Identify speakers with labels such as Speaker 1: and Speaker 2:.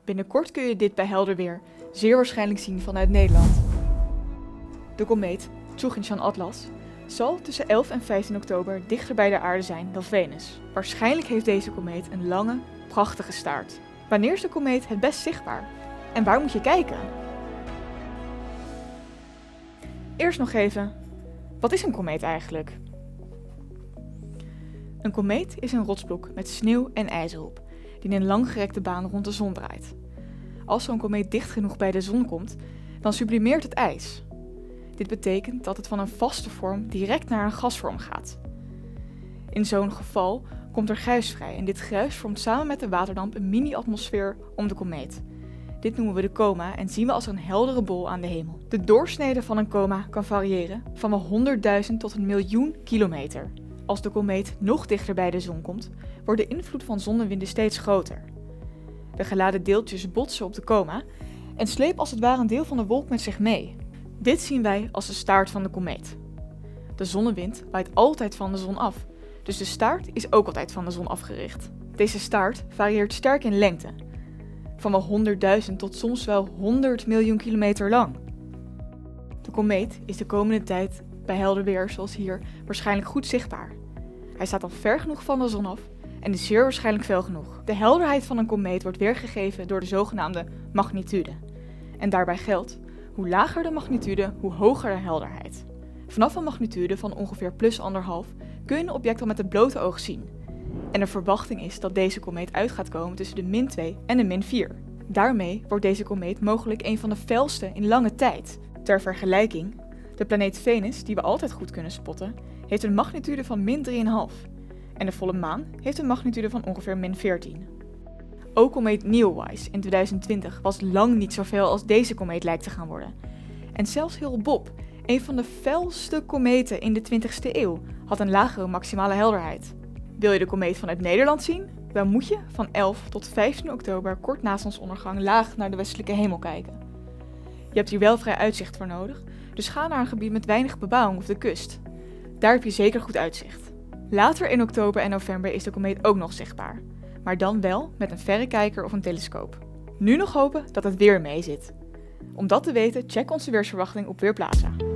Speaker 1: Binnenkort kun je dit bij helder weer zeer waarschijnlijk zien vanuit Nederland. De komeet Chugging-Atlas zal tussen 11 en 15 oktober dichter bij de aarde zijn dan Venus. Waarschijnlijk heeft deze komeet een lange, prachtige staart. Wanneer is de komeet het best zichtbaar? En waar moet je kijken? Eerst nog even, wat is een komeet eigenlijk? Een komeet is een rotsblok met sneeuw en ijs erop, die in een langgerekte baan rond de zon draait. Als zo'n komeet dicht genoeg bij de zon komt, dan sublimeert het ijs. Dit betekent dat het van een vaste vorm direct naar een gasvorm gaat. In zo'n geval komt er gruis vrij en dit gruis vormt samen met de waterdamp een mini-atmosfeer om de komeet. Dit noemen we de coma en zien we als een heldere bol aan de hemel. De doorsnede van een coma kan variëren van wel 100.000 tot 1 miljoen kilometer. Als de komeet nog dichter bij de zon komt, wordt de invloed van zonnewinden steeds groter. De geladen deeltjes botsen op de coma en slepen als het ware een deel van de wolk met zich mee. Dit zien wij als de staart van de komeet. De zonnewind waait altijd van de zon af, dus de staart is ook altijd van de zon afgericht. Deze staart varieert sterk in lengte, van wel 100.000 tot soms wel 100 miljoen kilometer lang. De komeet is de komende tijd bij helder weer, zoals hier, waarschijnlijk goed zichtbaar. Hij staat dan ver genoeg van de zon af en is zeer waarschijnlijk fel genoeg. De helderheid van een komeet wordt weergegeven door de zogenaamde magnitude. En daarbij geldt, hoe lager de magnitude, hoe hoger de helderheid. Vanaf een magnitude van ongeveer +1,5 kun je een object al met het blote oog zien. En de verwachting is dat deze komeet uit gaat komen tussen de -2 en de -4. Daarmee wordt deze komeet mogelijk een van de felste in lange tijd. Ter vergelijking, de planeet Venus, die we altijd goed kunnen spotten, heeft een magnitude van -3,5. En de volle maan heeft een magnitude van ongeveer -14. Ook komeet Neowise in 2020 was lang niet zo fel als deze komeet lijkt te gaan worden. En zelfs Hale-Bopp, een van de felste kometen in de 20e eeuw, had een lagere maximale helderheid. Wil je de komeet vanuit Nederland zien? Dan moet je van 11 tot 15 oktober kort na zonsondergang laag naar de westelijke hemel kijken. Je hebt hier wel vrij uitzicht voor nodig, dus ga naar een gebied met weinig bebouwing of de kust. Daar heb je zeker goed uitzicht. Later in oktober en november is de komeet ook nog zichtbaar, maar dan wel met een verrekijker of een telescoop. Nu nog hopen dat het weer mee zit. Om dat te weten, check onze weersverwachting op Weerplaza.